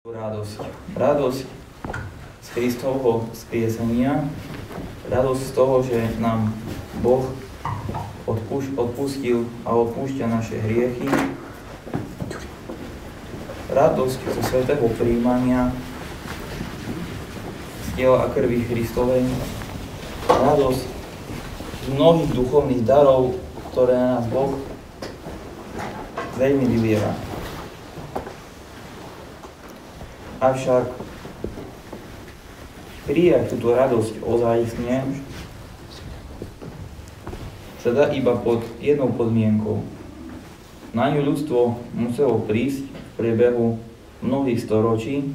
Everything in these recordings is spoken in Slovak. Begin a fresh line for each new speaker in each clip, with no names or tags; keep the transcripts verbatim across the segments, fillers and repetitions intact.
Radosť. Radosť z Kristovho skriesenia, radosť z toho, že nám Boh odpúš- odpustil a odpúšťa naše hriechy, radosť zo svätého prijímania z tela a krvi Kristovej, radosť z mnohých duchovných darov, ktoré na nás Boh veľmi vylieva. Avšak prijať túto radosť ozajstne sa dá iba pod jednou podmienkou. Na ňu ľudstvo muselo prísť v priebehu mnohých storočí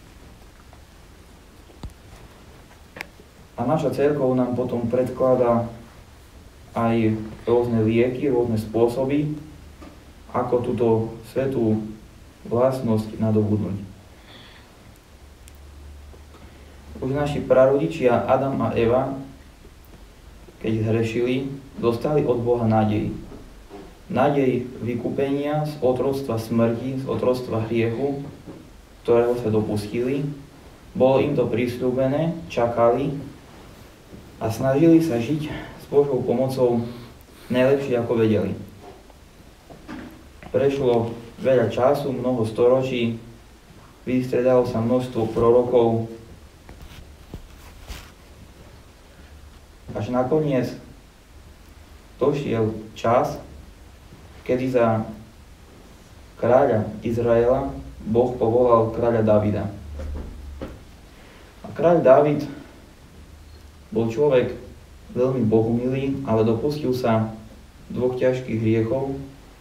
a naša cirkev nám potom predkladá aj rôzne lieky, rôzne spôsoby, ako túto svätú vlastnosť nadobudnúť. Už naši prarodičia Adam a Eva, keď zhrešili, dostali od Boha nádej. Nádej vykúpenia z otroctva smrti, z otroctva hriechu, ktorého sa dopustili. Bolo im to prisľúbené, čakali a snažili sa žiť s Božou pomocou najlepšie, ako vedeli. Prešlo veľa času, mnoho storočí, vystredalo sa množstvo prorokov, až nakoniec došiel čas, kedy za kráľa Izraela Boh povolal kráľa Davida. A kráľ Dávid bol človek veľmi bohumilý, ale dopustil sa dvoch ťažkých hriechov.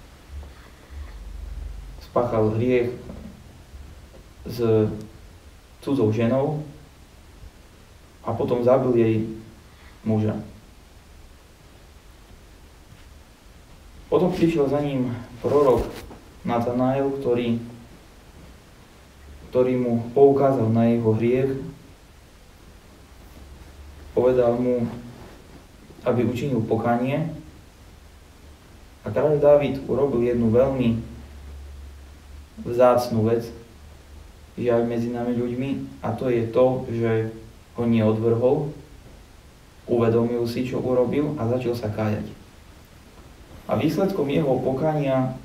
Spáchal hriech s cudzou ženou a potom zabil jej muža. Potom prišiel za ním prorok Natanael, ktorý, ktorý mu poukázal na jeho hriech, povedal mu, aby učinil pokánie, a kráľ Dávid urobil jednu veľmi vzácnu vec, žiaľ medzi nami ľuďmi, a to je to, že ho neodvrhol, uvedomil si, čo urobil, a začal sa kájať. A výsledkom jeho pokánia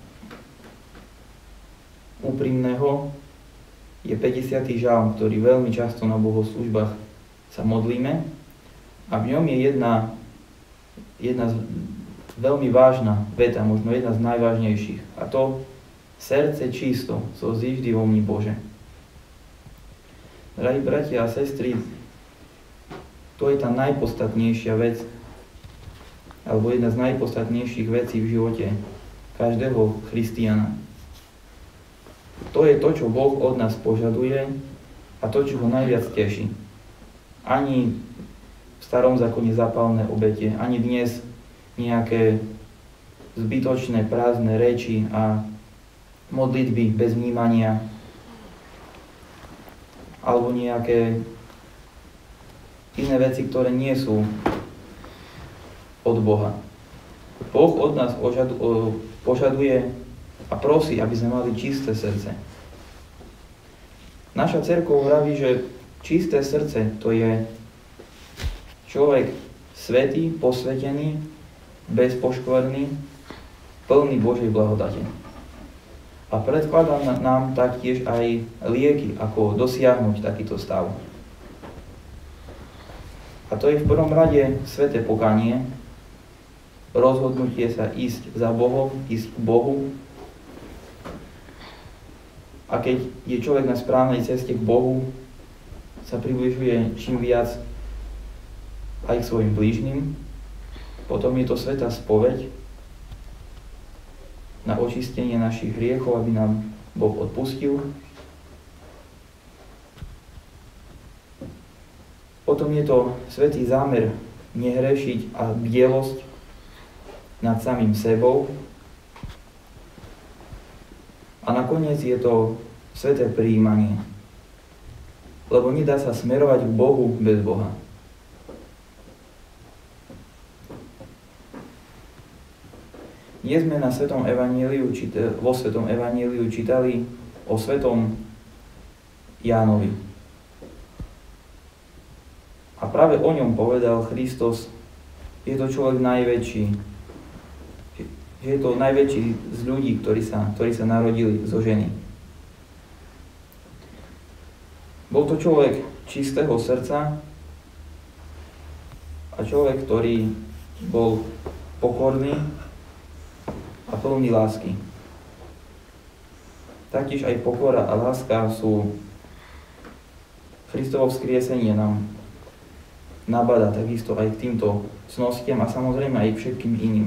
úprimného je päťdesiaty žalm, ktorý veľmi často na bohoslúžbách sa modlíme, a v ňom je jedna, jedna veľmi vážna veta, možno jedna z najvážnejších, a to: srdce čisto, so zíždy vo mni Bože. Drahí bratia a sestry, to je tá najpodstatnejšia vec, alebo jedna z najpodstatnejších vecí v živote každého christiana. To je to, čo Boh od nás požaduje, a to, čo ho najviac teší. Ani v starom zákone zápalné obete, ani dnes nejaké zbytočné prázdne reči a modlitby bez vnímania, alebo nejaké iné veci, ktoré nie sú od Boha. Boh od nás požaduje a prosí, aby sme mali čisté srdce. Naša cirkev vraví, že čisté srdce to je človek svätý, posvätený, bezpoškvrný, plný Božej blahodate. A predkladá nám taktiež aj lieky, ako dosiahnuť takýto stav. A to je v prvom rade sväté pokánie, rozhodnutie sa ísť za Bohom, ísť k Bohu. A keď je človek na správnej ceste k Bohu, sa približuje čím viac aj k svojim blížnym. Potom je to svätá spoveď na očistenie našich hriechov, aby nám Boh odpustil. Potom je to svätý zámer nehrešiť a bdelosť nad samým sebou. A nakoniec je to sväté prijímanie. Lebo nedá sa smerovať k Bohu bez Boha. Dnes sme na Svetom evanjeliu, vo Svetom evanjeliu čítali o svetom Jánovi. A práve o ňom povedal Kristus, je to človek najväčší, že je to najväčší z ľudí, ktorí sa, ktorí sa narodili zo ženy. Bol to človek čistého srdca a človek, ktorý bol pokorný a plný lásky. Taktiež aj pokora a láska sú Kristovo vzkriesenie nám nabáda takisto aj k týmto cnostiam a samozrejme aj k všetkým iným.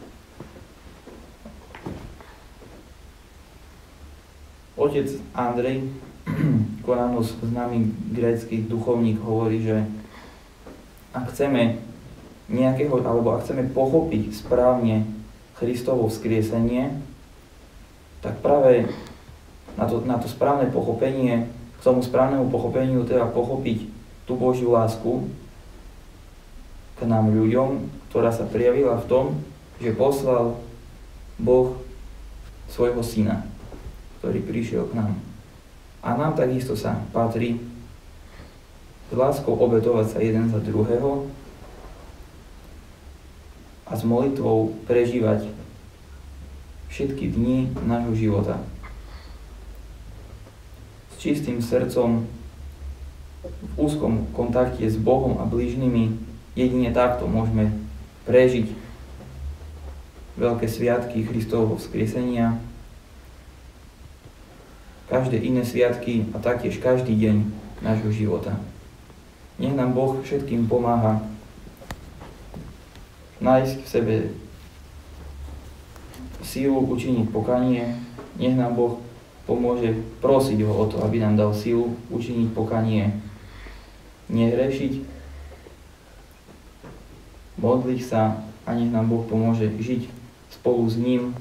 Otec Andrej Koranos, známy grécky duchovník, hovorí, že ak chceme nejakého, alebo ak chceme pochopiť správne Kristovo vzkriesenie, tak práve na to, na to správne pochopenie, k tomu správnemu pochopeniu treba pochopiť tú Božiu lásku k nám ľuďom, ktorá sa prijavila v tom, že poslal Boh svojho syna, ktorý prišiel k nám. A nám takisto sa patrí s láskou obetovať sa jeden za druhého a s molitvou prežívať všetky dni nášho života. S čistým srdcom, v úzkom kontakte s Bohom a blížnymi, jedine takto môžeme prežiť veľké sviatky Kristovho vzkriesenia, každé iné sviatky a taktiež každý deň nášho života. Nech nám Boh všetkým pomáha nájsť v sebe sílu učiniť pokanie. Nech nám Boh pomôže prosiť ho o to, aby nám dal sílu učiniť pokanie, nehrešiť, modliť sa a nech nám Boh pomôže žiť spolu s ním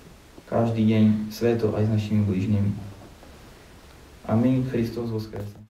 každý deň sveto aj s našimi blížnymi. Amen. Kristus voskresol.